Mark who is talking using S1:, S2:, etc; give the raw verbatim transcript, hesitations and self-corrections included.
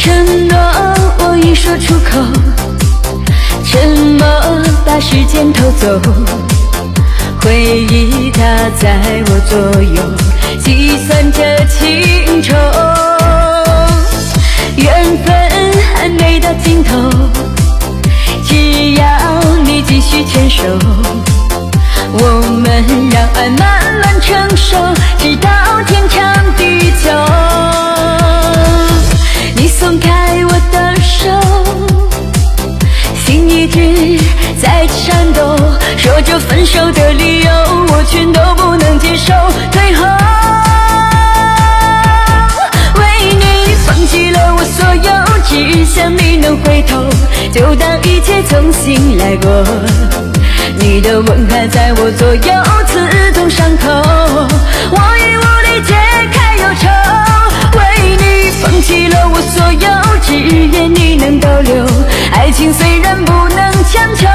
S1: 承诺我一说出口，沉默把时间偷走，回忆它在我左右，计算着情愁。缘分还没到尽头，只要你继续牵手，我们让爱慢慢成熟，直到天长地久。你松开我的手，心一直在颤抖，说着分手的理由，我全都不能接受。最后为你放弃了我所有，只想你能回头，就当一切重新来过。你的吻还在我左右，刺痛伤口，我已无力解开忧愁。为你放弃了我所有，只愿你能逗留。爱情虽然不能强求，